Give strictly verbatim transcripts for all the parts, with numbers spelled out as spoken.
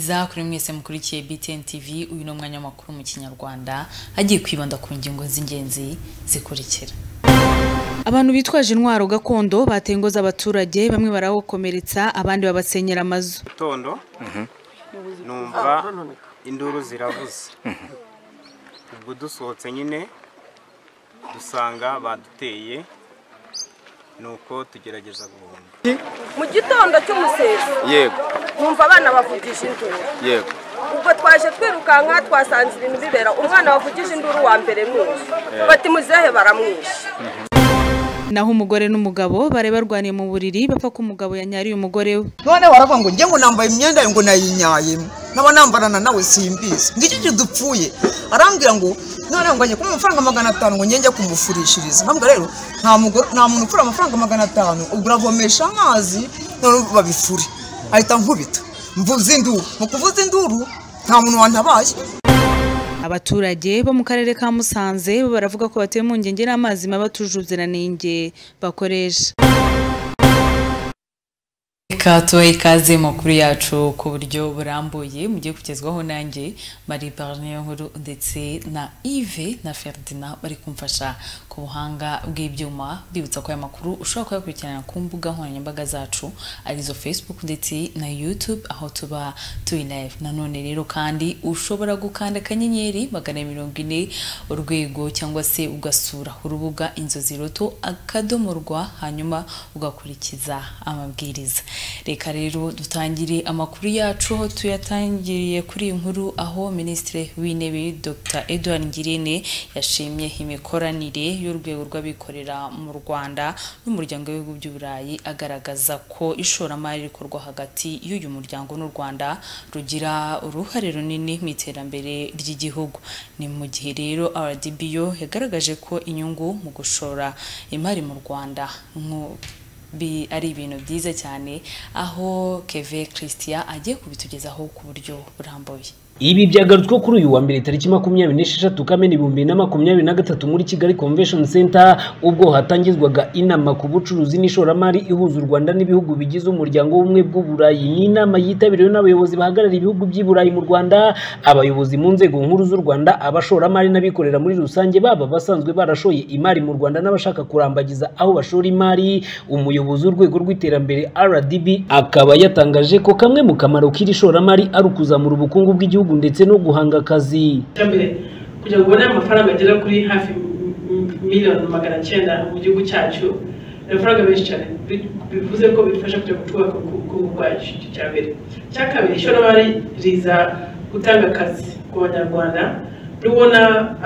byiza kuri mwese mukurikiye B T N T V. Uyu no mwanya makuru mu Kinyarwanda hagiye kwibanda ku ngingo z'ingenzi zikurikira. Abantu bitwaje intwaro gakondo batengoza abaturage, bamwe barahokomeretsa abandi babasenyera amazu. Tondo numva induru ziravuze, ubwo dusohotse nyine dusanga baduteye, nuko tugerageza guhunga. Mu gitondo cy'umusezi yego numva abana bavugisha induru, yego ubwo twaje twirukanka twasanze ibintu bibera. Umwana wavugije induru wa mbere mwishe, bati muzehe baramwishe. Naho umugore n'umugabo bare barwaniye mu buriri bapfa ko umugabo yanyariye umugore we. None waravuga ngo nge ngo nambaye imyenda ngo nayinyaye, naba nambarana nawe simbizi ngiki dupfuye. Arambwira ngo none ngo njye ku mafaranga magana atanu ngo njye kumufurishiriza. Ntabwo rero nta mugore nta muntu ufura amafaranga magana atanu ubwo uravomesha amazi none babifuri. Ahita nkubita mvuze induru, mu kuvuza induru nta muntu wantabaye. Abaturage bo mu karere ka Musanze baravuga ko batewe mu ngenge n'amazi mabatujuzeraniye bakoresha. Kato ikaze makuru yacu ku buryo burambuye mugiye kugezwaho nanjye Marie Barnier nkuru ndetse na Yves na Ferdinand bari kumfasha ku buhanga bw'ibyuma. Bibutsa ko aya makuru ushobora kuyakurikirana ku mbuga nkoranyambaga zacu arizo Facebook ndetse na YouTube aho tuba turi live. Nanone rero kandi ushobora gukanda kanyenyeri magana mirongo ine urwego cyangwa se ugasura urubuga Inzozi Roto akadomorwa hanyuma ugakurikiza amabwiriza. Reka rero dutangire amakuru yacu aho tuyatangiriye kuri inkuru aho Ministre w'Intebe Dr Edouard Ngirente yashimye imikoranire y'urwego rw'abikorera mu Rwanda n'umuryango w'ibihugu by'Uburayi, agaragaza ko ishoramari rikorwa hagati y'uyu muryango n'u Rwanda rugira uruhare runini mu iterambere ry'igihugu. Ni mu gihe rero R D B yo yagaragaje ko inyungu mu gushora imari mu Rwanda nko bi ari ibintu byiza cyane, aho Keve Christian agiye kubitugezaho ku buryo burambuye. Ibi byagarutswe kuri uyu wa mbere tariki makumyabiri n'esheshatu Kamena ibihumbi na makumyabiri na gatatu muri Kigali Convention Center, ubwo hatangizwaga inama ku bucuruzi n'ishoramari ihuza u Rwanda n'ibihugu bigize umuryango w'ubumwe bw'Uburayi. Ni inama yitabiriwe n'abayobozi bahagarariye ibihugu by'Iburayi mu Rwanda, abayobozi mu nzego nkuru z'u Rwanda, abashoramari n'abikorera muri rusange, baba basanzwe barashoye imari mu Rwanda n'abashaka kurambagiza aho bashora imari. Umuyobozi w'urwego rw'iterambere R D B akaba yatangaje ko kamwe mu kamaro k'iri shoramari ari ukuzamura ubukungu bw'igihugu ndetse no guhanga akazi. Cyambere kugira ngo ubone amafaranga agera kuri hafi miliyoni magana cyenda mu gihugu cyacu, amafaranga menshi cyane, bivuze ko bifasha kugira gutubaka ubukungu bwacu. Cyambere cyakabiri, ishoramari riza gutanga akazi ku Banyarwanda. Rubona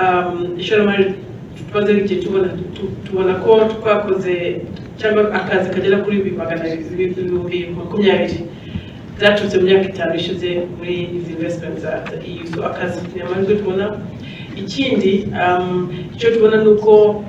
ishoramari tubaze igihe tubona tubona ko twakoze cyangwa akazi kagera kuri magana ibihumbi makumyabiri zaturutse mu myaka itanu ishize muri izi investment za E U. So akazi nyamazwe tubona. Ikindi icyo tubona nuko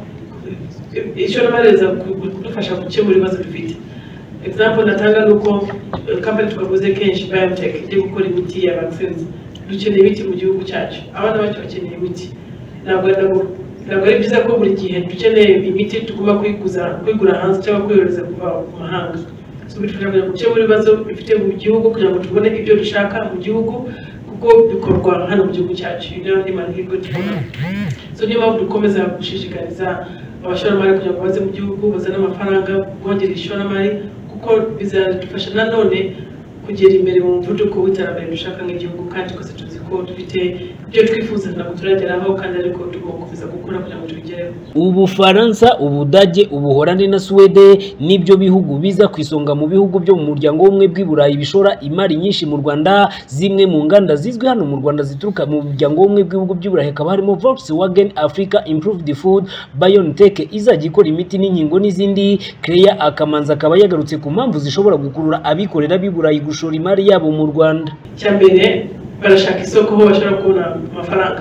ishoramari riza kudufasha gukemura ibibazo dufite. Example natanga nuko company twavuze kenshi biotech iri gukora imiti ya vaccines. Dukeneye imiti mu gihugu cyacu, abana bacu bakeneye imiti. Ntabwo ntabwo ari byiza ko buri gihe dukeneye imiti tugomba kwiguza kwigura hanze cyangwa kwiyoreza kuva mu mahanga. So bitufasha gukemura ibibazo bifite mu gihugu kugira ngo tubone ibyo dushaka mu gihugu, kuko bikorwa hano mu gihugu cyacu. Iyo ni mahirwe tubona. So niba dukomeza gushishikariza abashoramari kugira ngo baze mu gihugu bazane amafaranga, bongera ishoramari, kuko bizadufasha nanone kugera imbere mu mvuduko w'iterambere dushaka nk'igihugu, kandi twese tuzi ko dufite ibyo twifuza ntabwo turageraho, kandi ariko tugomba gukora kugira ngo tubigereho. Ubufaransa, Ubudage, Ubuholandi na Swede nibyo bihugu biza ku isonga mu bihugu byo mu muryango w'ubumwe bw'Iburayi bishora imari nyinshi mu Rwanda. Zimwe mu nganda zizwi hano mu Rwanda zituruka mu muryango w'ubumwe bw'ibihugu by'Iburayi hakaba harimo Volkswagen Africa, Improved Food, BioNTech izajya ikora imiti n'inkingo n'izindi. Clear Akamanzi akaba yagarutse ku mpamvu zishobora gukurura abikorera b'Iburayi gushora imari yabo mu Rwanda. Cyambere barashaka isoko ho bashobora kubona amafaranga.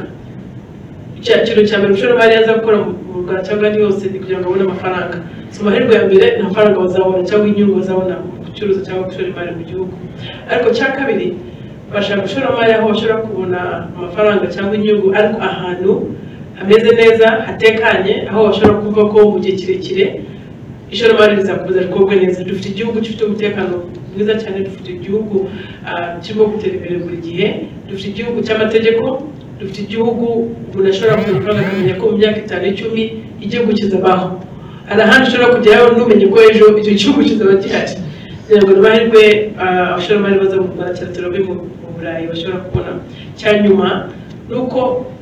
Icyaciro cya mbere umushoramari yaza gukora mu Rwanda cyangwa ni yose ni kugira ngo abone amafaranga. So mahirwe ya mbere ni amafaranga bazabona cyangwa inyungu bazabona mu gucuruza cyangwa gushora imari mu gihugu. Ariko cya kabiri bashaka gushoramari aho bashobora kubona amafaranga cyangwa inyungu ariko ahantu hameze neza hatekanye, aho bashobora kuvuga ko mu gihe kirekire ishoramari rizakomeza rikorwe neza. Dufite igihugu gifite umutekano mwiza cyane, dufite igihugu kirimo gutera imbere buri gihe, dufite igihugu cy'amategeko, dufite igihugu umuntu ashobora kugira akamenya ko mu myaka itanu icumi igihugu kizabaho. Hari ahandi ushobora kujyayo ntumenye ko ejo icyo gihugu kizaba gihari. Kugira ngo n'amahirwe abashoramari baza mu Rwanda cyane cyane mu Burayi bashobora kubona. Cyanyuma ni uko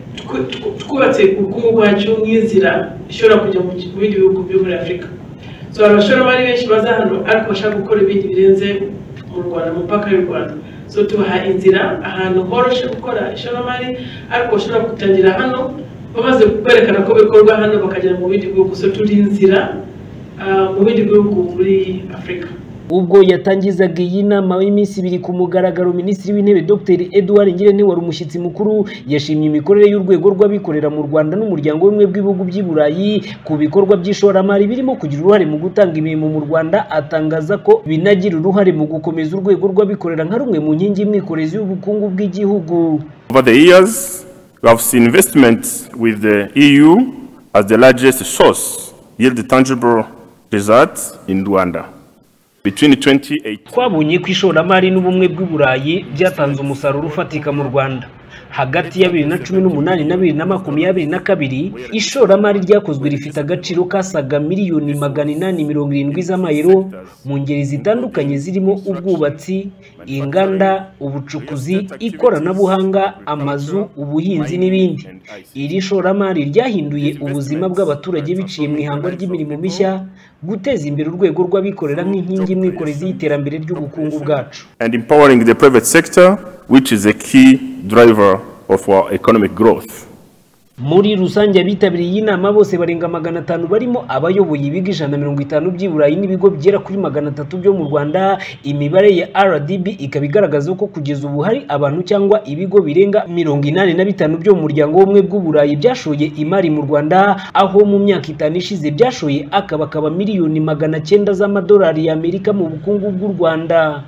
twubatse ubukungu bwacu nk'inzira ishobora kujya mu bindi bihugu byo muri Afurika. So abashoramari benshi baza hano ariko bashaka gukora ibindi birenze mu Rwanda, mu mupaka y'u Rwanda. So tubaha inzira ahantu horoshe gukora ishoramari ariko bashobora gutangira hano bamaze kwerekana ko bikorwa hano bakagera mu bindi bihugu. So turi inzira mu bindi bihugu muri Afurika. Ubwo yatangizaga iyi nama y'iminsi ibiri ku mugaragaro, Minisitiri w'Intebe Dr Edouard Ngirente wari umushyitsi mukuru yashimye imikorere y'urwego rw'abikorera mu Rwanda n'umuryango w'ubumwe bw'ibihugu by'i Burayi ku bikorwa by'ishoramari birimo kugira uruhare mu gutanga imirimo mu Rwanda. Atangaza ko binagira uruhare mu gukomeza urwego rw'abikorera nka rumwe mu nkingi y'imwikorezi y'ubukungu bw'igihugu. Over the years, we have seen investments with the E U as the largest source yield tangible results in Rwanda. Between twenty eighteen twabonye ko ishoramari n'ubumwe bw'i Burayi byatanze umusaruro ufatika mu Rwanda. Hagati ya bibiri na cumi n'umunani na bibiri na makumyabiri na kabiri ishoramari ryakozwe rifite agaciro kasaga miliyoni magana inani mirongo irindwi z'amayero mu ngeri zitandukanye zirimo ubwubatsi, inganda, ubucukuzi, ikoranabuhanga, amazu, ubuhinzi n'ibindi. Iri shoramari ryahinduye ubuzima bw'abaturage biciye mu ihangwa ry'imirimo mishya, guteza imbere urwego rw'abikorera nk'inkingi y'imwikorezi y'iterambere ry'ubukungu bwacu. And empowering the private sector, which is a key driver of our economic growth. Muri rusange abitabiriye iyi nama bose barenga magana atanu barimo abayoboye ibigo ijana na mirongo itanu by'i Burayi n'ibigo bigera kuri magana atatu byo mu Rwanda. Imibare ya R D B ikaba igaragaza ko kugeza ubu hari abantu cyangwa ibigo birenga mirongo inani na bitanu byo mu muryango w'ubumwe bw'u Burayi byashoye imari mu Rwanda, aho mu myaka itanu ishize byashoye akabakaba miliyoni magana cyenda z'amadolari y'Amerika mu bukungu bw'u Rwanda.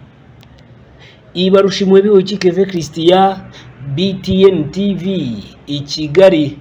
Ibarushimwe bihoki Keve Christian, B T N T V i Kigali.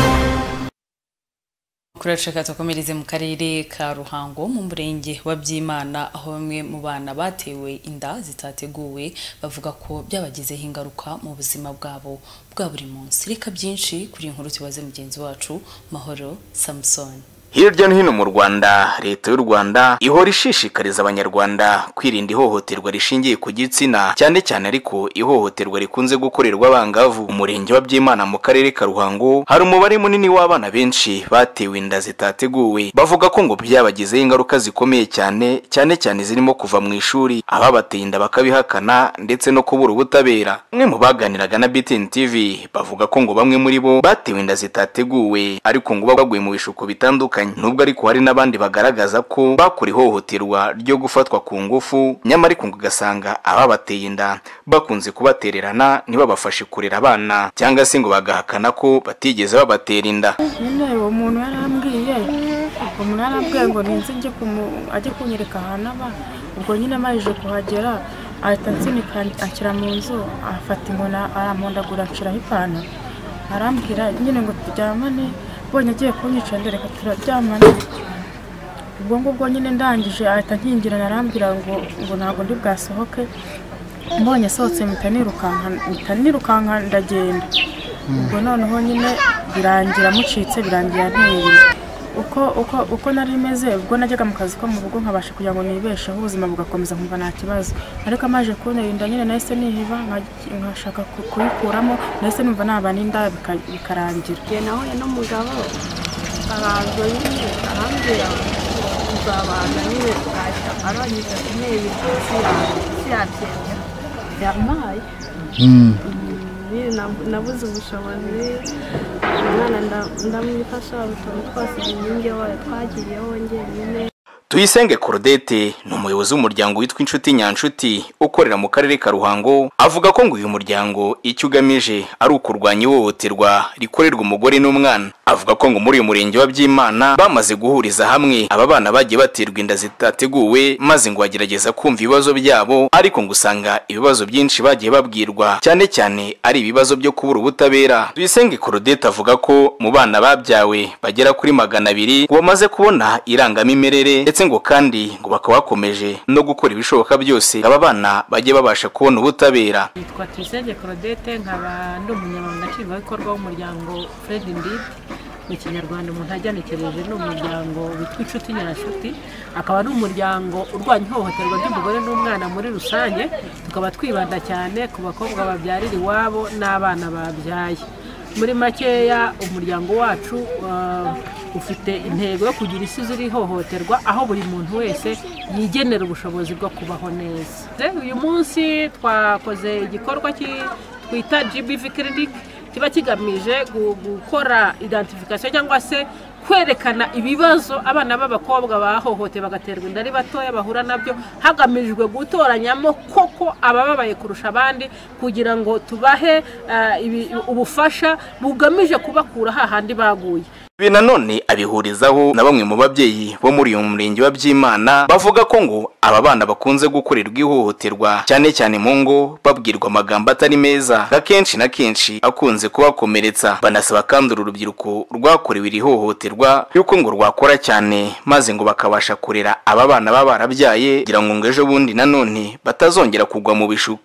Kurashaka tukomereze mu karere ka Ruhango mu murenge wa Byimana, aho bamwe mu bana batewe inda zitateguwe bavuga ko byabagizeho ingaruka mu buzima bwabo bwa buri munsi. Reka byinshi kuri inkuru tubaze mugenzi wacu Mahoro Samson. Hirya no hino mu Rwanda, leta y'u Rwanda ihora ishishikariza abanyarwanda kwirinda ihohoterwa rishingiye ku gitsina, cyane cyane ariko ihohoterwa rikunze gukorerwa abangavu. Umurenge wa Byimana mu karere ka Ruhango hari umubare munini w'abana benshi batewe inda zitateguwe, bavuga ko ngo byabagizeho ingaruka zikomeye cyane cyane cyane zirimo kuva mu ishuri, ababateye inda bakabihakana ndetse no kubura ubutabera. Umwe mu baganiraga na B T N T V bavuga ko ngo bamwe muri bo batewe inda zitateguwe ariko ngo baguye mu bishuko bitandukanye. Nubwo ariko hari n'abandi bagaragaza ko bakora ihohoterwa ryo gufatwa ku ngufu, nyamara ariko ugasanga ababateye inda bakunze kubatererana ntibabafashe kurera abana cyangwa se ngo bagahakana ko batigeze babatera inda. Nyine uwo muntu yarambwiye, umuntu yarambwiye ngo ninze njye ajye kunyereka ahantu aba, ubwo nyine amajije kuhagera ahita nsunika akira mu nzu, afata inkona aramondagura aciraho ipantaro, arambwira nyine ngo turyamane, bonye agiye kunyica ndereka turaryamana. Ubwo ngubwo nyine ndangije ahita nkingira, narambwira ngo ngo ntabwo ndi bwasohoke. Mbonye asohotse mpita nirukanka mpita nirukanka ndagenda. Ubwo noneho nyine birangira mucitse, birangira nteye. Uko uko uko nari meze ubwo najyaga mu kazi ko mu rugo nkabasha kugira ngo nibesheho ubuzima bugakomeza nkumva nta kibazo, ariko amaje kuntera inda nyine nahise nihiba nkashaka kuyikuramo, nahise numva nabana inda bikarangira. Nahuye n'umugabo arazo nyine arambwira uzabana nyine bwacya, arangije intebe siyabyemera yampaye. Nabuze ubushobozi, umwana ndamwifasha utuntu twose inkingi wayo twagiriyeho njyenyine. Tuyisenge Claudette ni umuyobozi w'umuryango witwa Inshuti Nyanshuti ukorera mu karere ka Ruhango, avuga ko ngo uyu muryango icyo ugamije ari ukurwanya ihohoterwa rikorerwa umugore n'umwana. avuga ko ngo muri uyu murenge wa Byimana bamaze guhuriza hamwe aba bana bagiye baterwa inda zitateguwe maze ngo bagerageza kumva ibibazo byabo, ariko ngo usanga ibibazo byinshi bagiye babwirwa cyane cyane ari ibibazo byo kubura ubutabera. Tuyisenge Claudette avuga ko mu bana babyawe bagera kuri magana abiri ngo bamaze kubona irangamimerere, ndetse ngo kandi ngo bakaba bakomeje no gukora ibishoboka byose aba bana bagiye babasha kubona ubutabera. Yitwa Tuyisenge Claudette, nkaba ndi umunyamabanga nshingwabikorwa w'umuryango Fred Indeed. Mu Kinyarwanda umuntu ajyanekereje ni umuryango witwa Inshuti Nyiranshuti, akaba ari umuryango urwanya ihohoterwa ry'umugore n'umwana muri rusange. Tukaba twibanda cyane ku bakobwa babyarira iwabo n'abana babyaye. Muri makeya umuryango wacu uh, ufite intego yo kugira isi ziri ihohoterwa, aho buri muntu wese yigenera ubushobozi bwo kubaho neza. Uyu munsi twakoze igikorwa twita G B V Clinic, kiba kigamije gukora identification cyangwa se kwerekana ibibazo abana b'abakobwa bahohote bagaterwa inda ari batoya bahura nabyo, hagamijwe gutoranyamo koko abababaye kurusha abandi kugira ngo tubahe uh, ubufasha bugamije kubakura hahandi baguye. Ibi nanone abihurizaho na bamwe mu babyeyi bo muri uyu murenge wa Byimana bavuga ko ngo aba bana bakunze gukorerwa ihohoterwa cyane cyane mu ngo, babwirwa amagambo atari meza akenshi na kenshi akunze kubakomeretsa. Banasaba kandi uru rubyiruko rwakorewe iri hohoterwa yuko ngo rwakora cyane maze ngo bakabasha kurera aba bana baba barabyaye kugira ngo ejo bundi nanone batazongera kugwa mu bishuko.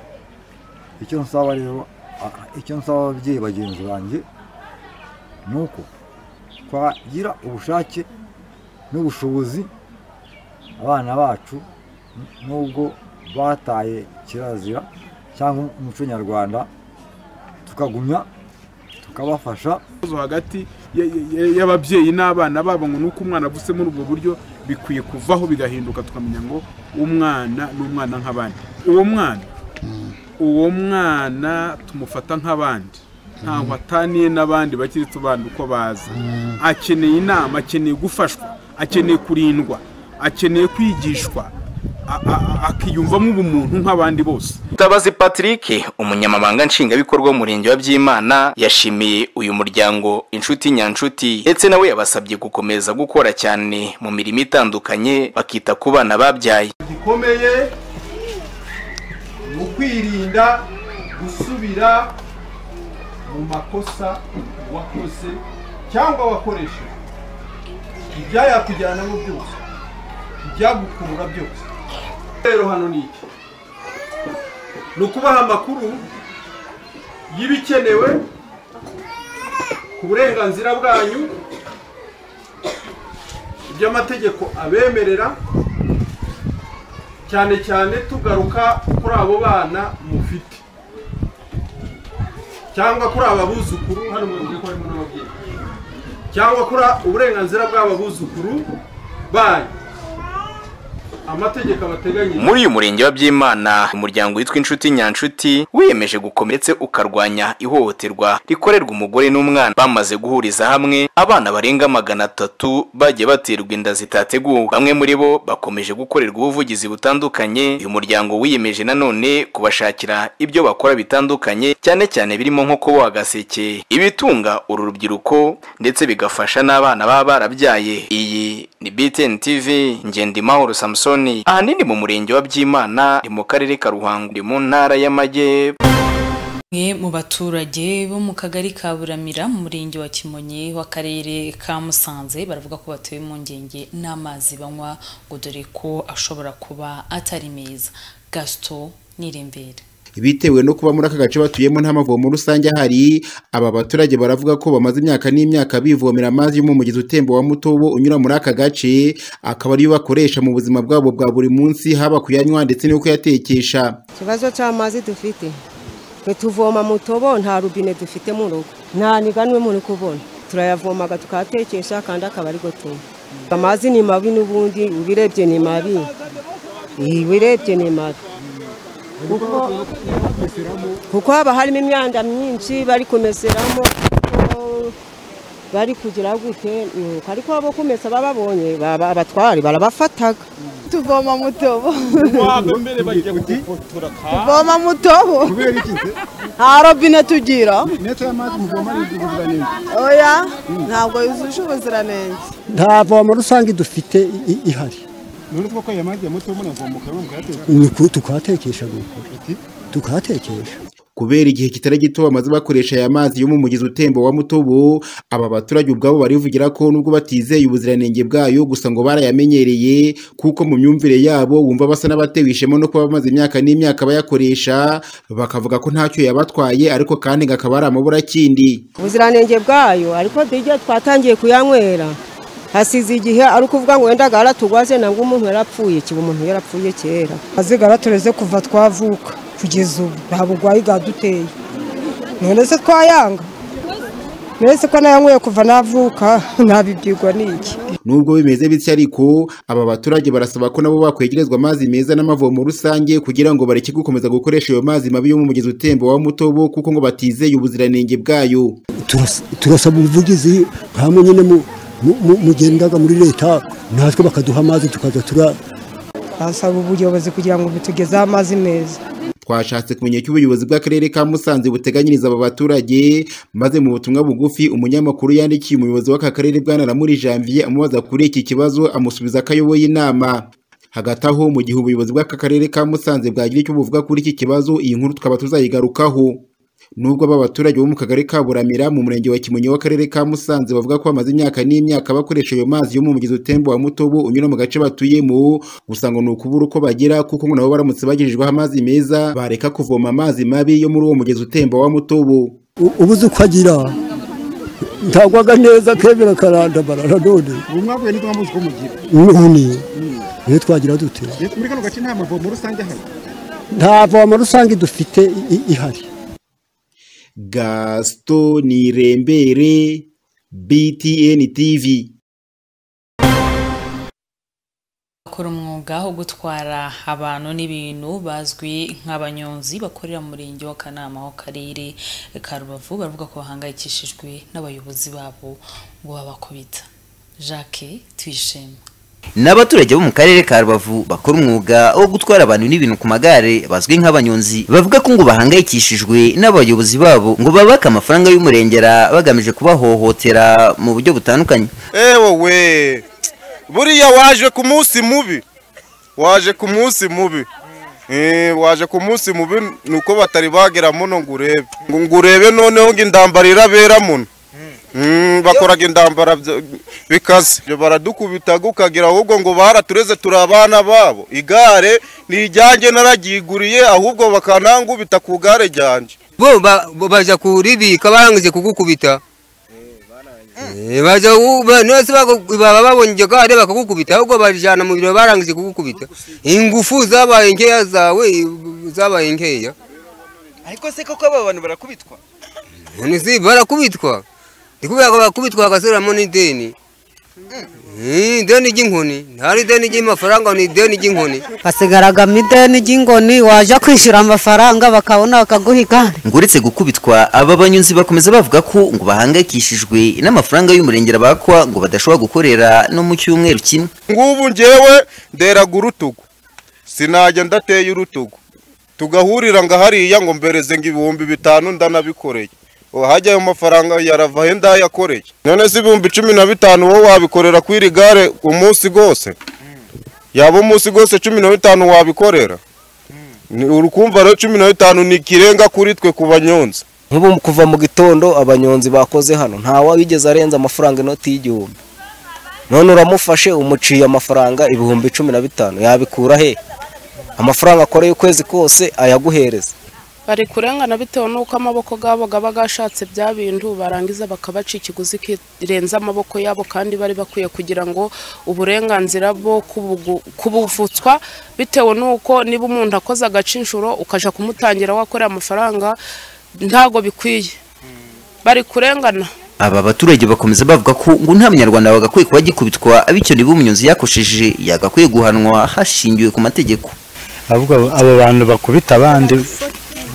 Icyo nsaba rero, icyo nsaba ababyeyi bagenzi banjye nuko twagira ubushake n'ubushobozi abana bacu nubwo bataye kirazira cyangwa umuco nyarwanda, tukagumya tukabafasha hagati y'ababyeyi n'abana babo, ngo nuko umwana avutse muri ubwo buryo bikwiye kuvaho bigahinduka, tukamenya ngo umwana n'umwana nk'abandi. Uwo mwana uwo mwana tumufata nk'abandi, ntaho ataniye n'abandi bakiri tubanda uko baza. Akeneye inama, akeneye gufashwa, akeneye kurindwa, akeneye kwigishwa, akiyumvamo ubumuntu nk'abandi bose. Mutabazi Patrick, umunyamabanga nshingwabikorwa w'umurenge wa Byimana, yashimiye uyu muryango Inshuti Nyanshuti, ndetse nawe yabasabye gukomeza gukora cyane mu mirimo itandukanye bakita ku bana babyaye. Gikomeye mu kwirinda gusubira mu makosa wakoze cyangwa wakoresheje, ibyayakujyanamo byose, ibyagukurura byose. Rero hano ni iki? Ni ukubaha amakuru y'ibikenewe ku burenganzira bwanyu, iby'amategeko abemerera, cyane cyane tugaruka kuri abo bana mufite cyangwa kuri ababuzukuru, hano mu gihe ko ari muri ababyeyi, cyangwa kuri uburenganzira bw'ababuzukuru banyu amategeko abateganyije. Muri uyu murenge wa Byimana umuryango witwa Inshuti Nyanshuti wiyemeje gukometse ukarwanya ihohoterwa rikorerwa umugore n'umwana. Bamaze guhuriza hamwe abana barenga magana atatu bagiye baterwa inda zitateguwe. Bamwe muri bo bakomeje gukorerwa ubuvugizi butandukanye. Uyu muryango wiyemeje nanone kubashakira ibyo bakora bitandukanye, cyane cyane birimo nko kuboha agaseke, ibitunga uru rubyiruko ndetse bigafasha n'abana baba barabyaye. Iyi ni B T N T V, Ngendimahoro Samson, ahanini mu murenge wa Byimana mu karere ka Ruhango mu ntara y'Amajyepfo. Mwe mu baturage bo mu kagari ka Buramira mu murenge wa Kimonyi w'akarere ka Musanze baravuga ko batuye mu ngenge n'amazi banywa ngo dore ko ashobora kuba atari meza. Gaston Nirembere. Bitewe no kuba muri aka gace batuyemo nta mavomo rusange ahari, aba baturage baravuga ko bamaze imyaka n'imyaka bivomera amazi yo mu mugezi utemba wa Mutobo unyura muri aka gace, akaba ariyo bakoresha mu buzima bwabo bwa buri munsi, haba kuyanywa ndetse no kuyatekesha. Ikibazo cy'amazi dufite, twe tuvoma Mutobo, nta rubine dufite mu rugo, nta niganwe muri kubona, turayavomaga tukatekesha kandi akaba ari gutuma. Amazi ni mabi n'ubundi ubirebye ni mabi, ubirebye ni mabi kuko haba harimo imyanda myinshi bari kumeseramo, bari kugira gute nuko ariko abo kumesa bababonye abatwari barabafataga tuvoma mutobo mbere bagiye gufotora tuvoma mutobo kubera iki nta robine tugira neto y'amazi muvoma n'ubuziranenge oya ntabwo yuzuje ubuziranenge nta vomo rusange dufite ihari none ko aya mazi ya mutobo munavomuka mukayatekesha tukahatekesha tukahatekesha kubera igihe kitari gito bamaze bakoresha aya mazi yo mu mugezi utembo wa Mutobo, aba baturage ubwabo barivugira ko nubwo batizeye ubuziranenge bwayo gusa ngo barayamenyereye kuko mu myumvire yabo wumva basa n'abatewe ishema no kuba bamaze imyaka n'imyaka bayakoresha, bakavuga ko ntacyo yabatwaye ariko kandi ngakaba ari amabura kindi. Ubuziranenge bwayo ariko dijye twatangiye kuyanywera hasize igihe ari kuvuga ngo wenda garatugwaze nangwa umuntu yarapfuye kiba umuntu yarapfuye kera azigara tureze kuva twavuka kugeza ubu nta bugwayi bwaduteye none se twayanga nese ko nayanyweye kuva navuka ntabibyigwa n'iki. Nubwo bimeze bityo ariko aba baturage barasaba ko nabo bakwegerezwa amazi meza n'amavomo rusange kugira ngo bareke gukomeza gukoresha ayo mazi mabi yo mu mugezi utembo wa Mutobo kuko ngo batizeye ubuziranenge bwayo. Turasaba ubuvugizi hamwe nyine mu mugendaga muri leta natwe bakaduha amazi tukaza tura basaba ubuyobozi kugira ngo bitugezeho amazi meza. Twashatse kumenya icyo ubuyobozi bw'akarere ka Musanze buteganyiriza aba baturage, maze mu butumwa bugufi umunyamakuru yandikiye umuyobozi w'aka karere bwana Ramuri Janvier amubaza kuri iki kibazo amusubiza akayoboye inama. Hagati aho mu gihe ubuyobozi bw'aka karere ka Musanze bwagira icyo buvuga kuri iki kibazo, iyi nkuru tukaba tuzayigarukaho. Nubwo aba baturage bo mu kagari ka Buramira mu murenge wa Kimonyo w'akarere ka Musanze bavuga ko bamaze imyaka n'imyaka bakoresha ayo mazi yo mu mugezi utembo wa Mutobo unyura mu gace batuyemo, gusa ngo nukubura uko bagira kuko ngo nabo baramutse bagirijweho amazi meza bareka kuvoma amazi mabi yo muri uwo mugezi utembo wa Mutobo. Ubuze uko agira ntagwaga neza kebera karanda barara none umwabwe ni twamuzi ko mugira none ne twagira dute muri kano gace nta mavomo rusange ahari nta vomo rusange dufite ihari. Gaston Nirembere, B T N T V. Bakora umwuga wo gutwara abantu n'ibintu bazwi nk'abanyonzi bakorera mu murenge wa Kanama ho karere ka Rubavu baravuga ko bahangayikishijwe n'abayobozi babo ngo babakubita. Jacques Tuyishime n'abaturage bo mu karere ka Rubavu bakora umwuga wo gutwara abantu n'ibintu ku magare bazwi nk'abanyonzi bavuga ko ngo bahangayikishijwe n'abayobozi babo ngo babaka amafaranga y'umurengera bagamije kubahohotera mu buryo butandukanye. Ewe we buriya waje ku munsi mubi waje ku munsi mubi eh waje ku munsi mubi nuko batari bagera muno ngurebe ngurebe noneho ngindambarira bera muno Mm, bakoraga indambara bikaze byo baradukubita gukagira ahubwo ngo baratureze turabana babo igare nijyanje naragiguriye ahubwo bakanangubita ku gare ryanje bo baje kuribika barangije kugukubita eh baje nose baba babonye gare bakagukubita ahubwo barijana mu biro barangije kugukubita ingufu zabaye nkeya zawe zabaye nkeya ariko se koko aba bantu barakubitwa none si barakubitwa Ndikubira ko bakubitwa agasubiramo n'ideni. Eh ideni ry'inkoni, ntari ideni ry'amafaranga ni ideni ry'inkoni. Hasigaraga mideni ry'ingoni waje kwishura amafaranga bakabona bakaguhiga. Nguretse gukubitwa aba banyunzi bakomeza bavuga ko ngo bahangayikishijwe n'amafaranga y'umurengera bakwa ngo badashobora gukorera no mu cyumweru kimwe. Ngubu njewe nderaga urutugu. Sinajya ndateye urutugu. Tugahurira ngahariya ngo mbereze ngibihumbi bitanu ndanabikoreye. Hajya ayo mafaranga yarava henda yakoreye none si ibihumbi cumi na bitanu wowe wabikorera kwiri gare umunsi gose yabo umunsi gose cumi na bitanu wabikorera urukumva rero cumi na bitanu ni kirenga kuri twe ku banyonzi. Nk'ubu kuva mu gitondo abanyonzi bakoze hano nta wabigeze arenza amafaranga inoti y'igihumbi none uramufashe umuciye amafaranga ibihumbi cumi na bitanu yabikura he amafaranga akoreye ukwezi kose ayaguhereza bari kurengana bitewe nuko amaboko gabo gaba gashatse bya bintu barangiza bakabaca ikiguzi kirenza amaboko yabo kandi bari bakwiye kugira ngo uburenganzira bwo kubuvutswa bitewe nuko niba umuntu akoze agacinshuro ukaja kumutangira wakorera amafaranga ntago bikwiye bari kurengana. Aba baturage bakomeza bavuga ko ngo nta munyarwanda bagakwiye kuba gikubitwa bityo niba umunyonzi yakosheje yagakwiye guhanwa hashingiwe ku mategeko. Avuga abo bantu bakubita abandi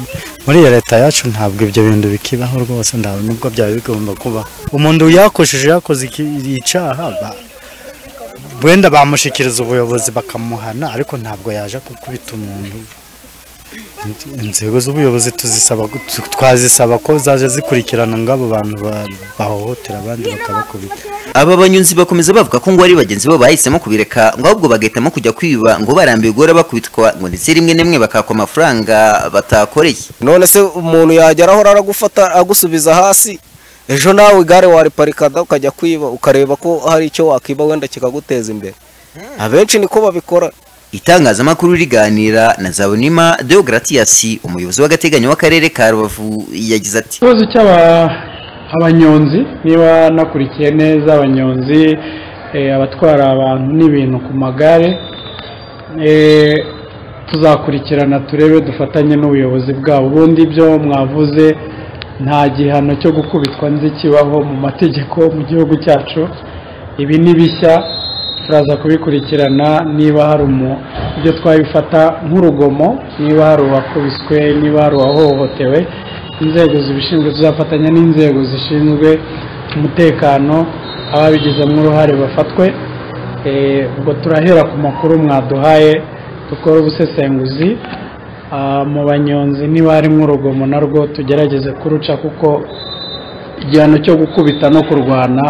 muri iyo leta yacu ntabwo ibyo bintu bikibaho rwose ndawe nubwo byaba bigomba kuba umuntu yakojeje yakoze icyaha wenda bamushikiriza ubuyobozi bakamuhana ariko ntabwo yaje gukubita umuntu inzego z'ubuyobozi tuzisaba twazisaba ko zaje zikurikirana ngabo bantu bahohotera abandi bakabakubita. Aba banyonzi bakomeza bavuga ko ngo ari bagenzi bo bahisemo kubireka ngo ahubwo bagahitamo kujya kwiba ngo barambiwe gora bakubitwa ngo ndetse rimwe nemwe bakakwa amafaranga batakoreye. None se umuntu yageraho aragufata agusubiza hasi ejo nawe igare wariparikada ukajya kwiba ukareba ko hari icyo wakiba wenda kikaguteza imbere. Abenshi niko babikora. Itangazamakuru riganira na Zabonima Deogratias umuyobozi w'agateganyo w'akarere ka Rubavu yagize ati ikibazo cy'aba abanyonzi niba nakurikiye neza abanyonzi abatwara abantu n'ibintu ku magare tuzakurikirana turebe dufatanye n'ubuyobozi bwabo. Ubundi byo mwavuze nta gihano cyo gukubitwa nzi kibaho mu mategeko mu gihugu cyacu. Ibi ni bishya turaza kubikurikirana niba hari ibyo twabifata nk'urugomo, niba hari uwakubiswe, niba hari uwahohotewe, inzego zibishinzwe tuzafatanya n'inzego zishinzwe umutekano ababigizemo uruhare bafatwe. Ubwo turahera ku makuru mwaduhaye dukora ubusesenguzi mu banyonzi niba harimo urugomo narwo tugerageze kuruca kuko igihano cyo gukubita no kurwana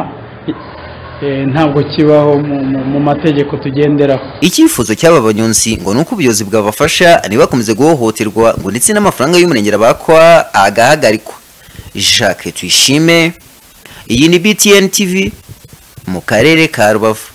ntabwo kibaho mu mategeko tugenderaho. Icyifuzo cy'aba banyonzi ngo nuko ubuyobozi bwabafasha ntibakomeze guhohoterwa ngo ndetse n'amafaranga y'umurengera bakwa agahagarikwa. Jacques Tuyishime, iyi ni B T N T V mu karere ka Rubavu.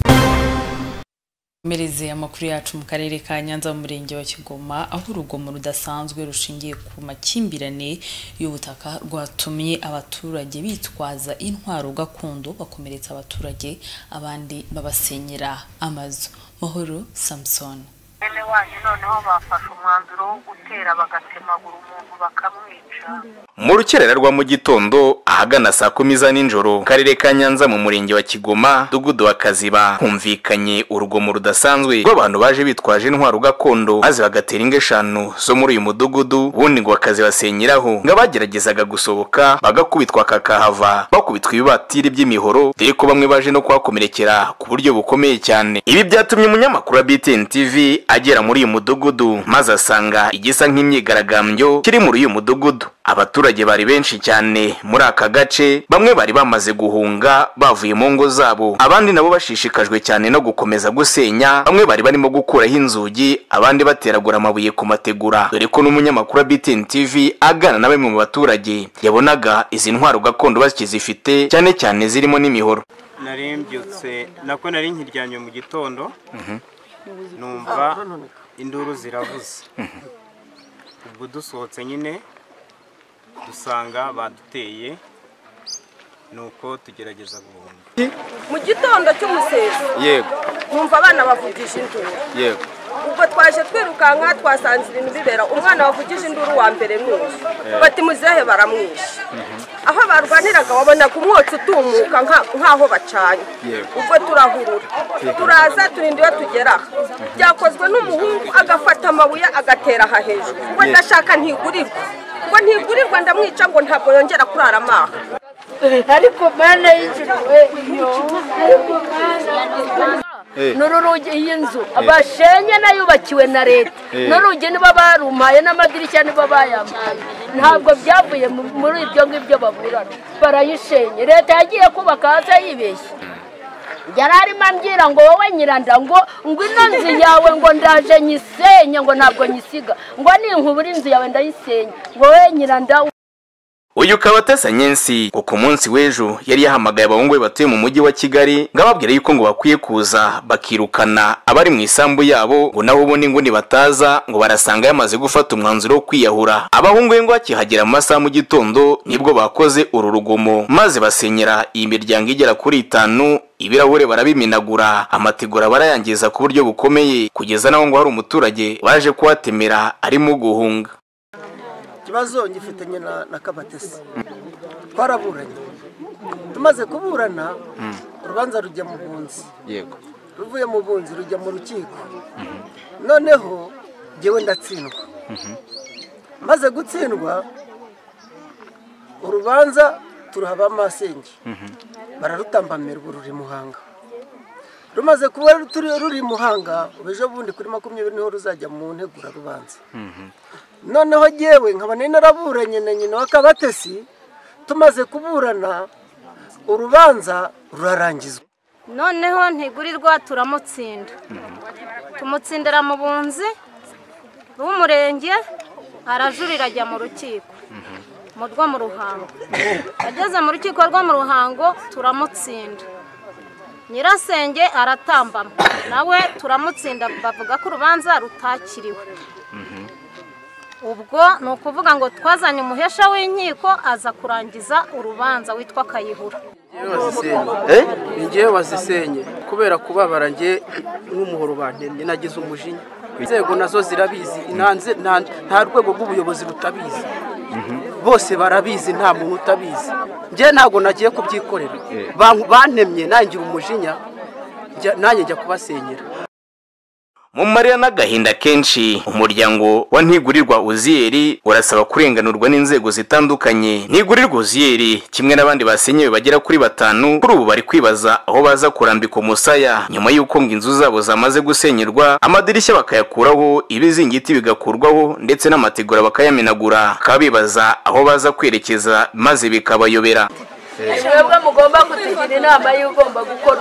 Mereze amakuru yacu mu karere ka Nyanza mu murenge wa Kigoma aho urugomo rudasanzwe rushingiye ku makimbirane y'ubutaka rwatumye abaturage bitwaza intwaro gakondo bakomeretsa abaturage abandi babasenyera amazu. Mahoro Samson ene wanyu noneho bafashe umwanzuro wo gutera bagatemagura umuntu bakamwica. Mu rukerera rwa mu gitondo ahagana saa kumi za ninjoro karere ka Nyanza mu murenge wa Kigoma dugudu wa Kaziba humvikanye urugomo rudasanzwe rw'abantu baje bitwaje intwaro gakondo maze bagatera ingo eshanu zo muri uyu mudugudu bundi ngo bakazibasenyeraho ngo abageragezaga gusohoka bagakubitwa kakahava bakubitwa ibibatiri by'imihoro dore ko bamwe baje no kwakomerekera ku buryo bukomeye cyane. Ibi byatumye umunyamakuru wa B T N T V agera muri uyu mudugudu maze asanga igisa nk'imyigaragambyo kiri muri uyu mudugudu. Abaturage bari benshi cyane muri aka gace, bamwe bari bamaze guhunga bavuye mu ngo zabo, abandi nabo bashishikajwe cyane no gukomeza gusenya. Bamwe bari barimo gukuraho inzugi, abandi bateragura amabuye ku mategura, dore ko n'umunyamakuru wa B T N T V agana na bamwe mu baturage yabonaga izi ntwaro gakondo bakizifite cyane cyane zirimo n'imihoro. Narimbyutse nako nari nkiryamye mu gitondo numva induru ziravuze, ubwo dusohotse nyine dusanga baduteye nuko tugerageza guhunga. Mu gitondo cy'umuseso yego numva abana bavugisha induru, yego ubwo twaje twirukanka twasanze ibintu bibera. Umwana wavugije induru wa mbere n'uwo bati muzehe baramwisha, aho barwaniraga wabona kumwotsa utumuka nkaho bacanye. Ubwo turahurura turaza turinda iyo tugera byakozwe n'umuhungu agafata amabuye agatera aha hejuru. Ubwo ndashaka ntigurirwa ngo ntigurirwa ndamwica ngo ntabwo yongera kurara amaha. Ariko mana y'ijuru we ariko mana n'urugi y'inzu abashenye nayubakiwe na leta, n'urugi niba barumpaye n'amadirishya niba bayamaye, ntabwo byavuye muri ibyo ngibyo baburana barayishenye. Leta yagiye kubaka hasi yibeshye, yari arimo ambwira ngo wowe nyiranda ngo ngo ino nzu yawe ngo ndaje nyisenye ngo ntabwo nyisiga ngo ninkubura inzu yawe ndayisenya ngo wowe nyiranda. Uyu Kabatesa Nyensi ku munsi w'ejo yari yahamagaye abahungu be batuye mu mujyi wa Kigali ngababwira yuko ngo bakwiye kuza bakirukana abari mu isambu yabo ngo nabo ubone ngo nibataza ngo barasanga yamaze gufata umwanzuro wo kwiyahura. Abahungu be ngo bakihagera mu masaha mu gitondo nibwo bakoze uru rugomo maze basenyera iyi miryango igera kuri itanu, ibirahure barabiminagura, amategura barayangiza ku buryo bukomeye kugeza naho ngo hari umuturage waje kuhatemera arimo guhunga. Ikibazo ngifitanye na na Kabatesa twaraburanye, tumaze kuburana urubanza rujya mu bunzi, yego ruvuye mu bunzi rujya mu rukiko, noneho ngewe ndatsindwa maze gutsindwa urubanza turahaba amasenge bararutambamira ubu ruri Muhanga rumaze kuba ruri Muhanga ubejo bundi kuri makumyabiri niho ruzajya mu ntegura rubanza noneho jewe nkaba naraburanye na nyina wa Kabatesi tumaze kuburana urubanza rurarangizwa noneho ntigurirwa turamutsinda tumutsindira mu bunzi w'umurenge arajurira ajya mu rukiko mu rwo mu Ruhango ageze mu rukiko rwo mu Ruhango turamutsinda nyirasenge aratambama nawe turamutsinda bavuga ko urubanza rutakiriwe ubwo ni ukuvuga ngo twazanye umuhesha w'inkiko aza kurangiza urubanza witwa Kayihura ni ngewe wazisenye kubera kubabara nge n'umuhoro bantemye nagize umujinya inzego nazo zirabizi nta rwego rw'ubuyobozi rutabizi bose barabizi nta muntu utabizi nge ntabwo nagiye kubyikorera bantemye nangira umujinya nanjye njya kubasenyera mu marira n'agahinda kenshi umuryango wa Ntigurirwa Uziyeri urasaba kurenganurwa n'inzego zitandukanye. Ntigurirwa Uziyeri kimwe n'abandi basenyewe bagera kuri batanu kuri ubu bari kwibaza aho baza kurambika umusaya nyuma y'uko ngo inzu zabo zamaze gusenyerwa, amadirishya bakayakuraho, ibizingiti bigakurwaho ndetse n'amategura bakayamenagura, kabibaza aho baza kwerekeza maze bikabayobera. Mwebwe mugomba kutugira inama y'ugomba gukora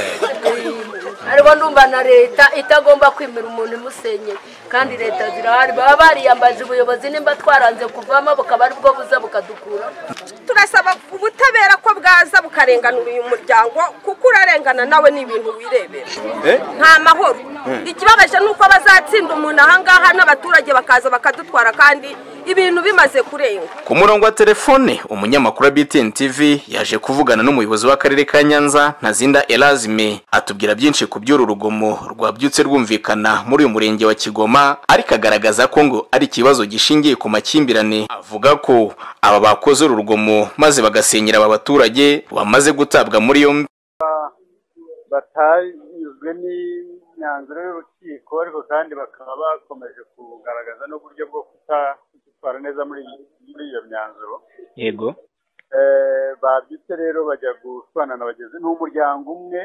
ariko ndumva na leta itagomba kwimira umuntu imusenye kandi leta zirahari baba bariyambaje ubuyobozi nimba twaranze kuvamo bukaba ari bwo buza bukadukura. Turasaba ubutabera ko bwaza bukarenganura uyu muryango kuko urarengana nawe ni ibintu wirebera nta mahoro. Ikibabaje nuko bazatsinda umuntu ahangaha n'abaturage bakaza bakadutwara kandi ibintu bimaze kurenga. Ku murongo wa telefone umunyamakuru wa B T N T V yaje kuvugana n'umuyobozi w'akarere ka Nyanza Ntazinda Elazime atubwira byinshi ku by'uru rugomo rwabyutse rwumvikana muri uyu murenge wa Kigoma, ariko agaragaza ko ngo ari ikibazo gishingiye ku makimbirane. Avuga ko aba bakoze uru rugomo maze bagasenyera aba baturage bamaze gutabwa muri yombi batanyuzwe n'imyanzuro y'urukiko, ariko kandi bakaba bakomeje kugaragaza n'uburyo bwo kutitwara neza muri iyo myanzuro. Yego babyutse rero bajya gusobanura n'abagenzi n'umuryango umwe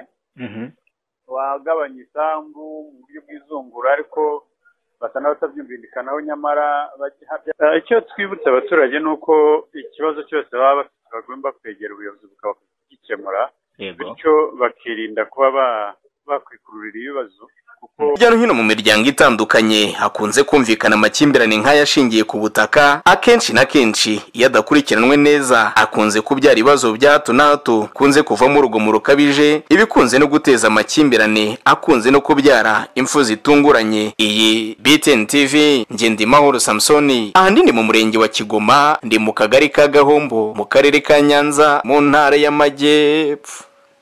wagabanya isambu mu buryo bw'izungura, ariko basa n'abatabyumvikanaho. Nyamara icyo twibutsa abaturage ni uko ikibazo cyose baba bafite bagomba kwegera ubuyobozi bukabagikemura, bityo bakirinda kuba bakwikururira ibibazo. Hirya no hino mu miryango itandukanye hakunze kumvikana amakimbirane nk'ayashingiye ku butaka, akenshi na kenshi iyo adakurikiranwe neza akunze kubyara ibibazo bya hato na hato, kunze kuvamo urugomo rukabije, ibikunze no guteza amakimbirane akunze no kubyara impfu zitunguranye. Iyi B T N T V Ngendimahoro Samsoni, ahandi ni mu murenge wa Kigoma, ndi mu kagari ka Gahombo mu karere ka Nyanza mu ntara y'Amajyepfo.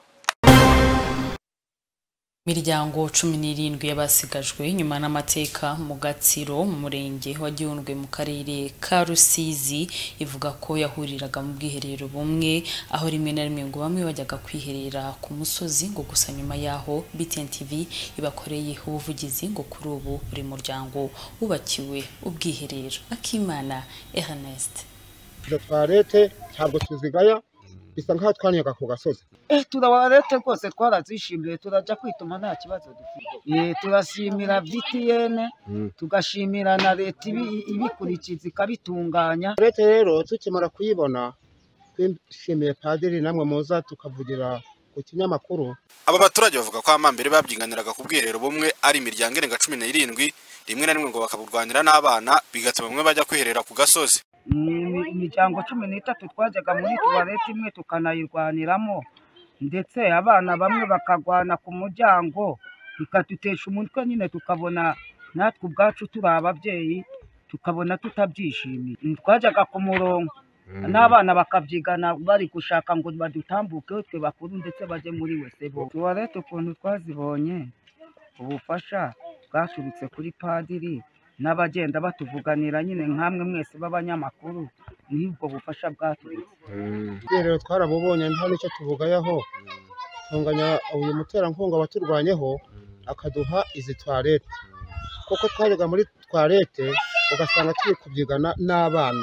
Miryango cumi n'irindwi yabasigajwe nyuma n'amateka mu Gatsiro mu murenge wa Gihundwe mu karere ka Rusizi ivuga ko yahuriraga mu bwiherero bumwe, aho rimwe na rimwe ngo bamwe bajyaga kwiherera ku musozi, ngo gusa nyuma yaho B T N T V ibakoreye ubuvugizi ngo kuri ubu buri muryango wubakiwe ubwiherero. Akimana Ernest: twarete ntabwo tuzigaya, bisa nkaho twanyaga ku gasozi. Eh turabarete rwose twarazishimiye, turajya kwituma nta kibazo dufite. Eh turashimira V T N tugashimira na leta ibikurikiza ikabitunganya. Leta rero tukimara kuyibona twishimiye padiri namwe muza tukavugira ku kinyamakuru. Aba baturage bavuga ko amambere babyinganiraga ku bwiherero bumwe ari imiryango irenga cumi n'irindwi, rimwe na rimwe ngo bakaburwanira n'abana bigatuma bamwe bajya kwiherera ku gasozi. Imiryango cumi n'itatu twajyaga muri tuwarete imwe tukanayirwaniramo, ndetse abana bamwe bakagwana ku muryango bikadutesha umutwe, nyine tukabona natwe ubwacu turi ababyeyi tukabona tutabyishimiye. Twajyaga ku murongo n'abana bakabyigana bari gushaka ngo badutambuke twe bakuru ndetse baje muri wese bo. Tuwarete ukuntu twazibonye ubufasha bwashubitse kuri padiri n'abagenda batuvuganira nyine nkamwe mwese b'abanyamakuru, nibwo bufasha bwaturutse. Rero twarabubonye nta nicyo tuvugayaho, tunganya uyu muterankunga waturwanyeho akaduha izi toilette, kuko twajyaga muri toilette ugasanga turi kubyigana n'abana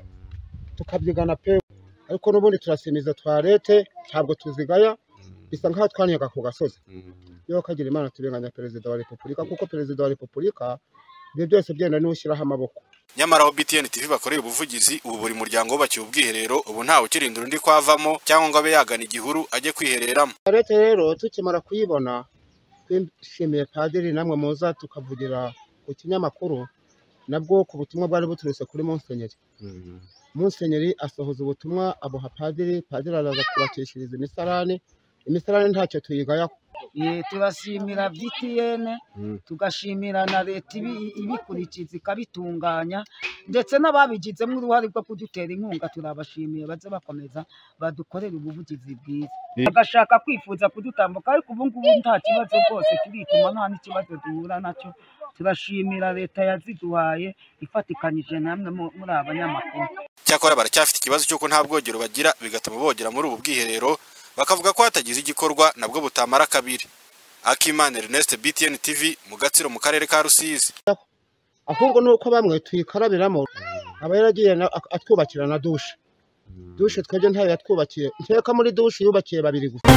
tukabyigana pe ariko n'ubundi turasimiza twarete ntabwo tuzigaya bisa nk'aho twaniyaga ku gasozi yo kagira imana tubenganya perezida wa repubulika kuko perezida wa repubulika ibyo byose byenda niwe ushyiraho amaboko. Nyamara aho B T N T V bakoreye ubuvugizi ubu buri muryango wubakiye ubwiherero ubu ntawe ukirindira undi kwavamo cyangwa ngo abe yagana igihuru ajye kwihereramo. Leta rero tukimara kuyibona twishimiye padiri namwe muza tukavugira ku kinyamakuru nabwo ku butumwa bwari buturutse kuri Monsenyeri. Monsenyeri asohoza ubutumwa abuha padiri, padiri araza kubakishiriza imisarane, imisarane ntacyo tuyigaya. Turashimira B T N tugashimira na leta ibikurikiza ikabitunganya ndetse n'ababigizemo uruhare rwo kudutera inkunga turabashimiye baze bakomeza badukorera ubuvugizi bwiza bagashaka kwifuza kudutambuka ariko ubu ngubu nta kibazo rwose turituma nta n'ikibazo duhura nacyo. Turashimira leta yaziduhaye ifatikanyije namwe muri abanyamakuru. Cyakora baracyafite ikibazo cy'uko nta bwogero bagira bigatuma bogera muri ubu bwiherero bakavuga ko hatagize igikorwa nabwo butamara kabiri. Akimana Ernest, B T N T V mu Gatsiro mu karere ka Rusizi. Ahubwo nuko bamwe tuyikarabiramo aba yaragiye atwubakira na dushe dushe twebwe ntayo yatwubakiye nkeka muri dushe yubakiye babiri gusa.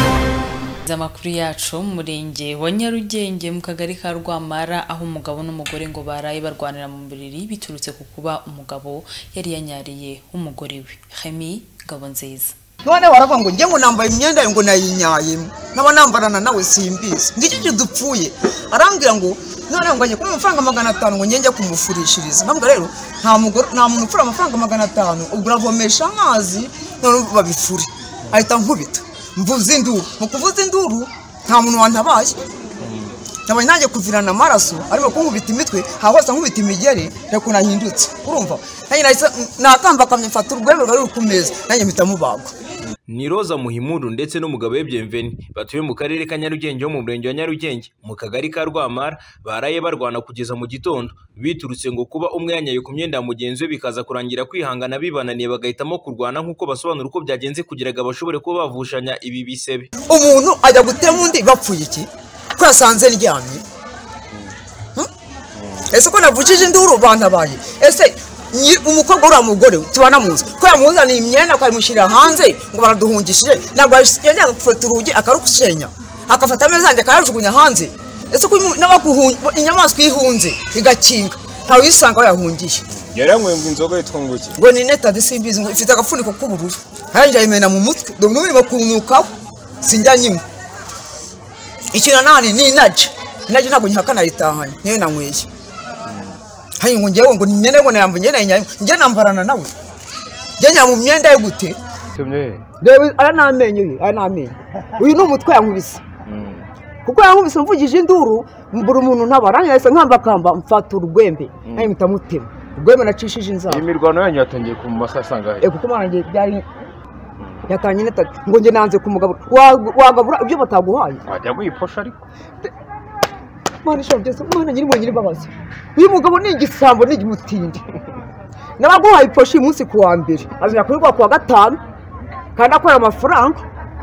Amakuru yacu mu murenge wa Nyarugenge mu kagari ka Rwamara aho umugabo n'umugore ngo baraye barwanira mu buriri biturutse ku kuba umugabo yari yanyariye umugore we. Remy Gabonziza. None waravuga ngo ngiye ngo nambaye imyenda ngo nayinyaye naba nambarana nawe simbizi ngiki dupfuye arambwira ngo none ngo njye ku mafaranga magana atanu ngo njye kumufurishiriza nambwa rero nta mugore nta muntu ufura amafaranga magana atanu ubwo uravomesha amazi none babifure ahita nkubita mvuze induru mu kuvuza induru nta muntu wantabaye nabanye nanjye kuvirana amaraso ariko kunkubita imitwe hahose nkubita imigeri reko nahindutse urumva nanjye nahise nakamba kamye mfata urwego ruri ku meza nanjye mpita mubagwa. Ni Roza Muhimuru ndetse n'umugabo we Bienvenue batuye mu karere ka Nyarugenge mu murenge wa Nyarugenge mu kagari ka Rwamara baraye barwana kugeza mu gitondo biturutse ngo kuba umwe yanyaye ku myenda ya mugenzi we bikaza kurangira kwihangana bibananiye bagahitamo kurwana nk'uko basobanura uko byagenze kugira ngo bashobore kuba bavushanya ibi bisebe. Umuntu ajya gutema undi bapfuye iki ko yasanze ndyamye ese ko navugije induru bantabaye ese umukobwa uriya mugore tubana muzi ko yamuzaniye imyenda akayimushyirira hanze ngo baraduhungishije ntabwo yagenda agafata urugi akarushenya akafata ameza yanjye akayajugunya hanze ese ko inyamaswa ihunze igakinga ntawe uyisanga yahungiye. Yaranyweye ngo inzoga yitwa ngo iki? Ngo ni neta disimbizi ngo ifite agafuniko k'ubururu hanjye ayimena mu mutwe dore n'ubu bakunukaho sinjya nyimwe ikintu nani ni inaje inaje ntabwo nyihakana yitahanye niyo nanyweye hayi ngo ngewe ngo nimyenda ngo nayambu ngene nyayo nge nambarana nawe nge nyamu myenda yo gute tumye rebe ara namenyo ye ara namenyo uyu ni umutwe yankubise kuko yankubise mvugije induru mbura umuntu ntabaranya yese nkamba kamba mfata urwembe nayo mitamutema urwembe nacishije inzara. Iyi mirwano yanyu yatangiye ku masasanga eh kuko manje byari yatanye neta ngo nge nanze kumugabura wagabura ibyo bataguhaye wajya guyiposha ariko mwana sho byose mwana nyiri mwe nyiri babaza uyu mugabo ni igisambo ni igimutindi nabaguhaye iposha umunsi ku wa mbere azira kuri kwa wa gatanu kandi akora amafaranga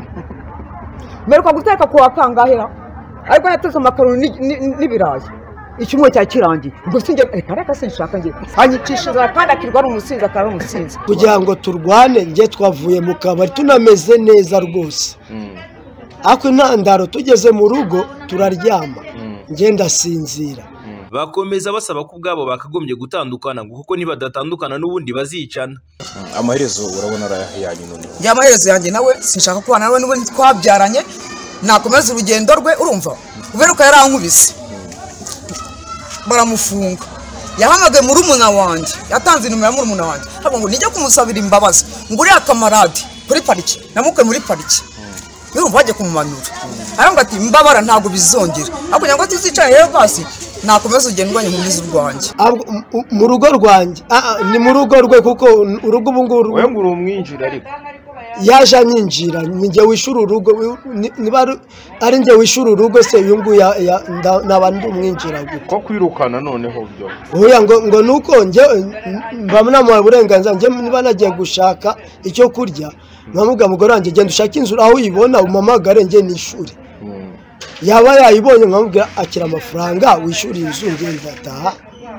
meruka guteka ku wa kangahera ariko yateze amakaroni n'ibirayi icyumwe cya kirangiye ubwo singe reka reka sinshaka nge anyicishije kandi akirwa n'umusinzi akaba umusinzi kugira ngo turwane nge twavuye mu kabari tunameze neza rwose ako intandaro tugeze mu rugo turaryama ngenda sinzira. Bakomeza basaba ko ubwabo bakagombye gutandukana ngo kuko nibadatandukana n'ubundi bazicana. Amaherezo urabona arayanyu none. Ya amaherezo yanjye nawe sinshaka kubana nawe n'ubundi twabyaranye nakomeza urugendo rwe urumva uberuka yarankubise baramufunga yahamagaye muri umuna wanjye yatanze inumero muri umuna wanjye ntabwo ngo nijya kumusabira imbabazi ngo uriya kamarade kuri pariki namuke muri pariki urumva bagiye kumumanura arambwira ati mbabara ntabwo bizongera ahubwo ngo tuzicaye rero basi nakomeza ugenda urwanya nkumiza urwanjye mu rugo rwanjye ni mu rugo rwe kuko urugo ubu ngubu we ngo uri umwinjira ariko yaje anyinjira njye wishura urugo niba ari njye wishura urugo se uyu nguyu naba ndi umwinjira ko kwirukana noneho byo oya ngo ngo nuko njye mbamuna mu burenganzira njye niba nagiye gushaka icyo kurya nkamuga mugore wanjye genda ushaka inzu aho uyibona umamagare njye n'ishuri yaba yayibonye nkamubwira akira amafaranga wishura inzu ngenda ndataha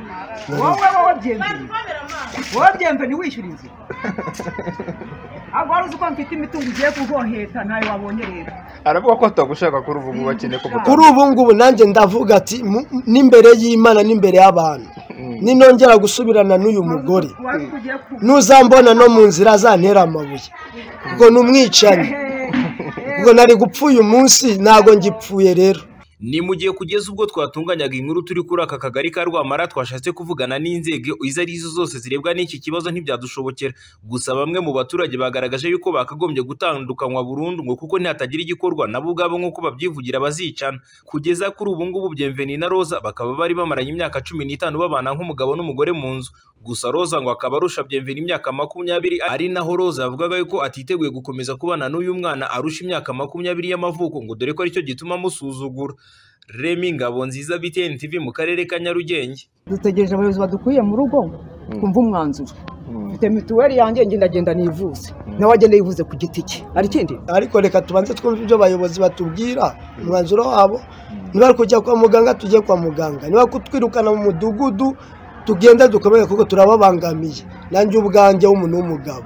wowe wowe byemveni wowe byemveni wishyura inzira ntabwo wari uzi ko mfite imitungo ugiye kuhoheta ntayo wabonye rero aravuga ko atagushaka kuri ubu ngubu akeneye ko kuri ubu ngubu nanjye ndavuga ati n'imbere y'Imana n'imbere y'abantu ninongera gusubirana n'uyu mugore nuzambona no mu nzira azantera amabuye ubwo numwicanye ubwo nari gupfa uyu munsi ntago ngipfuye rero. Ni mu gihe kugeza ubwo twatunganyaga inkuru turi kuri aka kagari ka Rwamara twashatse kuvugana n'inzego izo ari zo zose zirebwa n'iki kibazo ntibyadushobokera, gusa bamwe mu baturage bagaragaje yuko bakagombye gutandukanywa burundu ngo kuko ntihatagira igikorwa nabo ubwabo nk'uko babyivugira bazicana. Kugeza kuri ubu ngubu Bienvenue na Roza bakaba bari bamaranye imyaka cumi n'itanu babana nk'umugabo n'umugore mu nzu, gusa Roza ngo akaba arusha Bienvenue imyaka makumyabiri, ari naho Roza yavugaga yuko atiteguye gukomeza kubana n'uyu mwana arusha imyaka makumyabiri y'amavuko ngo dore ko aricyo gituma amusuzugura. Remy Ngabonziza, B T N T V mu karere ka Nyarugenge. Dutegereje abayobozi badukuye mu rugo kumva umwanzuro. Mfite mituweli yanjye ngenda nivuze nawe agenda yivuze ku giti cye ari kindi, ariko reka tubanze twumve ibyo abayobozi batubwira umwanzuro wabo. Niba kujya kwa muganga tujye kwa muganga, niba kutwirukana mu mudugudu tugenda dukomeye kuko turababangamiye nanjye ubwanjye w'umuntu w'umugabo.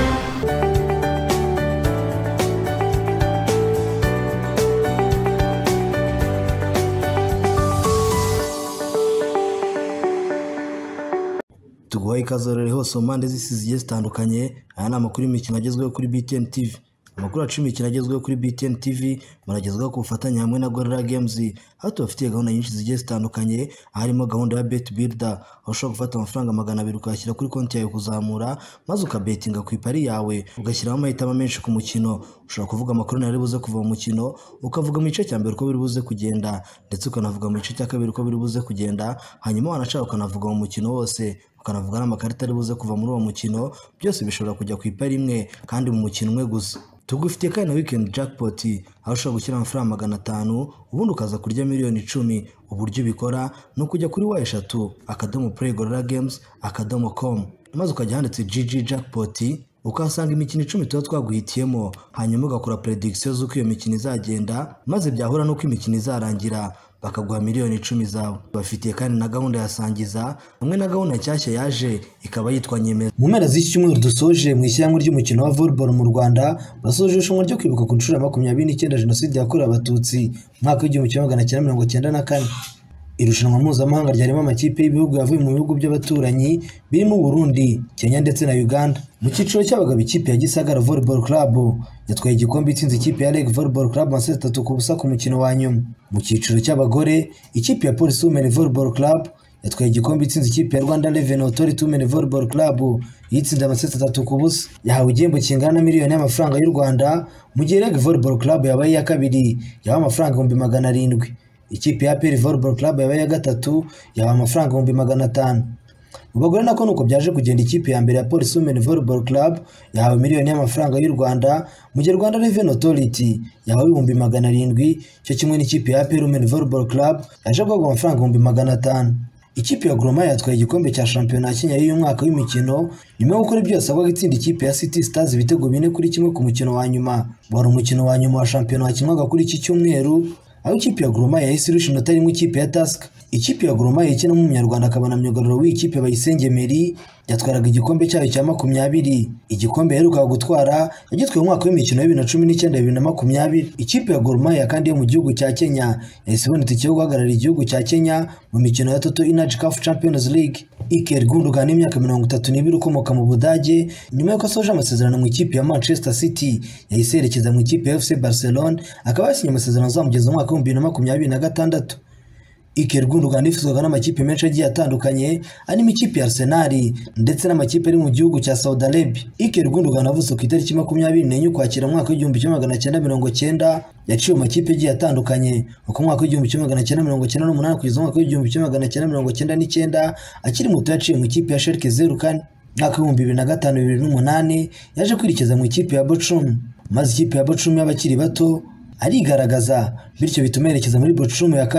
Tuguhaye ikaze rero hose mu mpande z'isi zigiye zitandukanye. Aya ni amakuru y'imikino agezweho kuri B T N T V. Amakuru yacu y'imikino agezweho kuri B T N T V muragezweho ku bufatanye hamwe na Gorilla Games, aho tubafitiye gahunda nyinshi zigiye zitandukanye, harimo gahunda ya Bet Builder aho ushobora gufata amafaranga magana abiri ukayashyira kuri konti yawe kuzamura maze ukabetinga ku ipari yawe ugashyiraho amahitamo menshi ku mukino. Ushobora kuvuga amakuru yari buze kuva mu mukino, ukavuga mu gice cya mbere uko biri buze kugenda ndetse ukanavuga mu gice cya kabiri uko biri buze kugenda, hanyuma wanashaka ukanavuga mu mukino wose, ukanavuga n'amakarita ari buze kuva muri uwo mukino. Byose bishobora kujya ku ipari imwe kandi mu mukino umwe gusa. Tugufitiye kandi na weekend jackpot aho ushobora gushyira amafaranga magana atanu ubundi ukaza kurya miliyoni icumi. Uburyo ubikora ni ukujya kuri wa eshatu akadomo play gorilla games akadomo com maze ukajya handitse G G jackpot ukahasanga imikino icumi tuba twaguhitiyemo, hanyuma ugakora prediction z'uko iyo mikino izagenda, maze byahura n'uko imikino izarangira bakaguha miliyoni icumi zawe. Bafitiye kandi na gahunda ya sangiza hamwe na gahunda nshyashya yaje ikaba yitwa Nyemeza. Mu mpera z'iki cyumweru dusoje mu ishyirahamwe ry'umukino wa volleyball mu Rwanda basoje irushanwa ryo kwibuka ku nshuro ya makumyabiri n'icyenda Jenoside yakorewe Abatutsi mu mwaka w'igihumbi kimwe magana cyenda mirongo cyenda na kane. Irushanwa mpuzamahanga ryarimo amakipe y'ibihugu yavuye mu bihugu by'abaturanyi birimo Burundi, Kenya ndetse na Uganda. Mu cyiciro cy'abagabo ikipe ya Gisagara Volleyball Club yatwaye igikombe itsinze ikipe ya Reg Volleyball Club amaseti atatu ku busa ku mukino wa nyuma. Mu cyiciro cy'abagore ikipe ya Police Women Volleyball Club yatwaye igikombe itsinze ikipe ya Rwanda Revenue Authority Women Volleyball Club yitsinze amaseti atatu ku busa. Yahawe igihembo kingana na miliyoni y'amafaranga y'u Rwanda, mu gihe Reg Volleyball Club yabaye iya kabiri yahawe amafaranga ibihumbi magana arindwi. Ikipe ya A P R Volleyball Club yabaye gatatu yahawe amafaranga ibihumbi magana atanu. Mu bagore nako nuko byaje kugenda, ikipe ya mbere ya Police Women Volleyball Club yahawe miliyoni y'amafaranga y'u Rwanda, mu gihe Rwanda Revenue Authority yahawe ibihumbi magana arindwi, cyo kimwe n'ikipe ya A P R Women Volleyball Club yaje guhabwa amafaranga ibihumbi magana atanu. Ikipe ya Gor Mahia yatwaye igikombe cya shampiyona ya Kenya y'uyu mwaka w'imikino nyuma yo gukora ibyo yasabwa gutsinda ikipe ya City Stars ibitego bine kuri kimwe ku mukino wa nyuma. Wari umukino wa nyuma wa shampiyona wakinwaga kuri iki cyumweru, aho ikipe ya Gor Mahia yahise irusha inota rimwe ikipe ya Tusker. Ikipe ya Gor Mahia ikina mu Munyarwanda akaba na myugariro w'ikipe Bayisenge Meri yatwaraga igikombe cyayo cya makumyabiri. Igikombe yaherukaga gutwara yagitwaye mu mwaka w'imikino wa bibiri na cumi n'icyenda bibiri na makumyabiri. Ikipe ya Gor Mahia kandi yo mu gihugu cya Kenya yahise ibona itike yo guhagararira igihugu cya Kenya mu mikino ya Toto Energy Cup Champions League. Iker Gundogan w'imyaka mirongo itatu n'ibiri ukomoka mu Budage, nyuma y'uko asoje amasezerano mu ikipe ya Manchester City yahise yerekeza mu ikipe ya F C Barcelona, akaba yasinye amasezerano azamugeza mu mwaka w'ibihumbi bibiri na makumyabiri na gatandatu. Iker Gundogan yifuzwaga n'amakipe menshi agiye atandukanye arimo ikipe ya Arsenal ndetse n'amakipe ari mu gihugu cya Saudi Arabia. Iker Gundogan avutse ku itariki makumyabiri n'enye ukwakira mu mwaka w'igihumbi kimwe magana cyenda mirongo cyenda, yaciye mu makipe agiye atandukanye uko mu mwaka w'igihumbi kimwe magana cyenda mirongo cyenda n'umunani kugeza mu mwaka w'igihumbi kimwe magana cyenda mirongo cyenda n'icyenda. Akiri muto yaciye mu ikipe ya Schalke zeru kane. Mwaka w'ibihumbi bibiri na gatanu bibiri n'umunani yaje kwerekeza mu ikipe ya Bochum, maze ikipe ya Bochum y'abakiri bato arigaragaza bityo bituma yerekeza muri Bochum ya kabiri.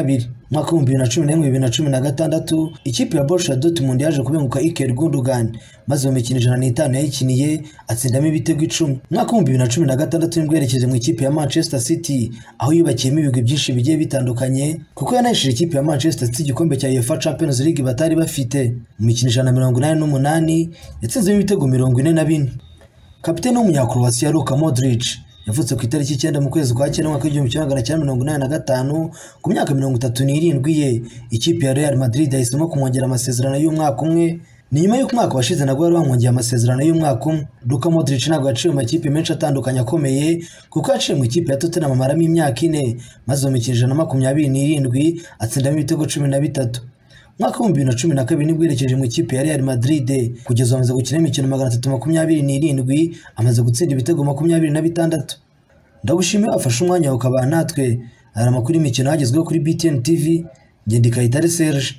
mwaka wa bibiri na cumi n'imwe bibiri na cumi na gatandatu ikipe ya Borussia Dortmund yaje kubenguka Ilkay Gundogan maze mu mikino ijana n'itanu yayikiniye atsindamo ibitego icumi. Mwaka wa bibiri na cumi na gatandatu nibwo yerekeje mu ikipe ya Manchester City aho yubakiyemo ibigwi byinshi bigiye bitandukanye kuko yanahesheje ikipe ya Manchester City igikombe cya UEFA Champions League batari bafite. Mu mikino ijana na mirongo inani n'umunani yatsinzemo ibitego mirongo ine na bine. Kapiteni w'umunyakroatia Luka Modric yavutse ku itariki icyenda mu kwezi kwa cyenda mwaka w'igihumbi kimwe magana cyenda mirongo inani na gatanu ku myaka mirongo itatu n'irindwi ye. Ikipe ya Real Madrid yahisemo kumwongera amasezerano y'umwaka umwe ni nyuma y'uko umwaka washize nabwo bari bamwongeye amasezerano y'umwaka umwe. Luka Modric ntabwo yaciye mu makipe menshi atandukanye akomeye kuko yaciye mu ikipe ya Tottenham amaramo imyaka ine maze mu mikino ijana na makumyabiri n'irindwi atsindamo ibitego cumi na bitatu. Mwaka wa bibiri na cumi na kabiri nibwo yerekeje mu ikipe ya Real Madrid kugeza amaze gukina imikino magana atatu makumyabiri n'irindwi amaze gutsinda ibitego makumyabiri na bitandatu. Ndagushimiye wafashe umwanya ukaba natwe ari amakuru y'imikino hagezweho kuri B T N T V. Ngende Kayitare Serge.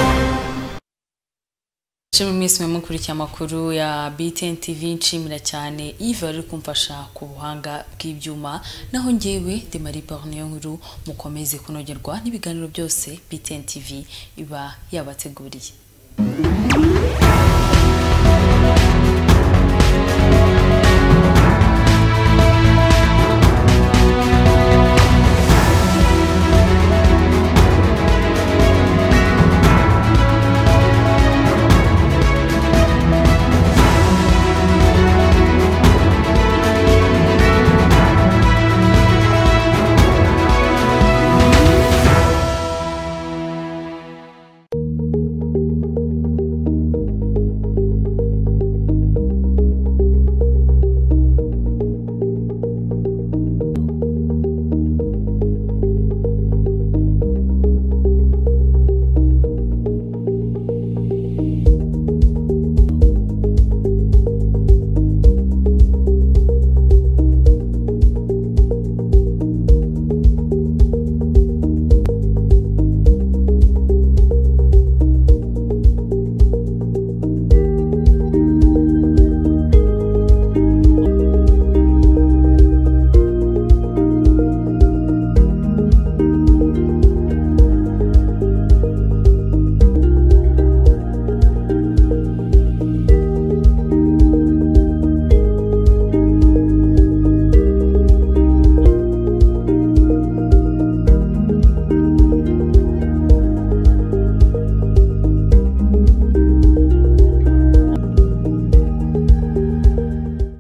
Chimi mwese mukurikiye amakuru ya B T N T V nshimira cyane Yves ari kumfasha ku buhanga bw'ibyuma naho ngewe de Marie Barnier nkuru mukomeze kunogerwa n'ibiganiro byose B T N T V iba yabateguriye.